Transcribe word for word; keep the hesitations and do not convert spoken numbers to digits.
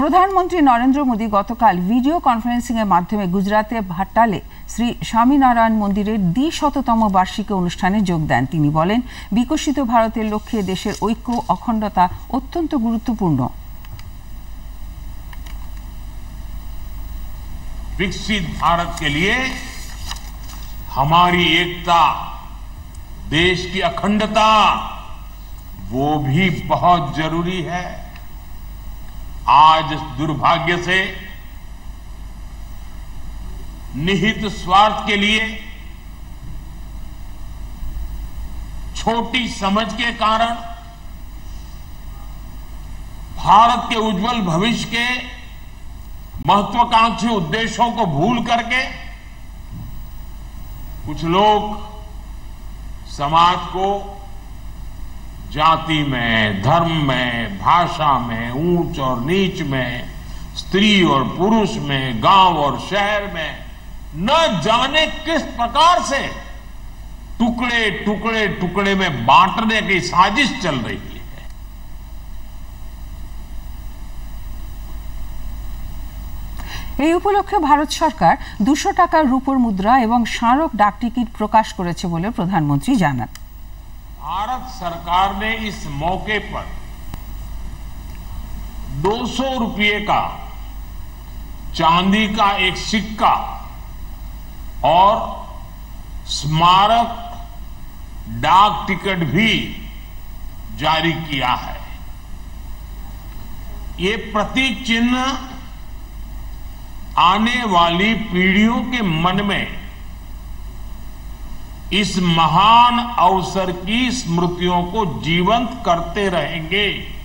প্রধানমন্ত্রী নরেন্দ্র মোদী গতকাল video conferencing এর মাধ্যমে গুজরাতে ভাট্টালে শ্রী স্বামীনারায়ণ মন্দিরের দ্বিশততম বার্ষিকী অনুষ্ঠানে যোগ দেন। তিনি বলেন, বিকশিত ভারতের লক্ষ্যে দেশের ঐক্য অখণ্ডতা অত্যন্ত গুরুত্বপূর্ণ। विकसित भारत के लिए हमारी एकता, देश की अखंडता, वो भी बहुत जरूरी है। आज दुर्भाग्य से निहित स्वार्थ के लिए, छोटी समझ के कारण भारत के उज्जवल भविष्य के महत्वाकांक्षी उद्देश्यों को भूल करके कुछ लोग समाज को जाति में, धर्म में, भाषा में, ऊंच और नीच में, स्त्री और पुरुष में, गांव और शहर में न जाने किस प्रकार से टुकड़े टुकड़े टुकड़े में बांटने की साजिश चल रही है। এই উপলক্ষে ভারত সরকার দুশো টাকার রূপোর মুদ্রা এবং স্মারক ডাক টিকিট প্রকাশ করেছে বলে প্রধানমন্ত্রী জানান। भारत सरकार ने इस मौके पर दो सौ रुपये का चांदी का एक सिक्का और स्मारक डाक टिकट भी जारी किया है। ये प्रतीक चिन्ह आने वाली पीढ़ियों के मन में इस महान अवसर की स्मृतियों को जीवंत करते रहेंगे।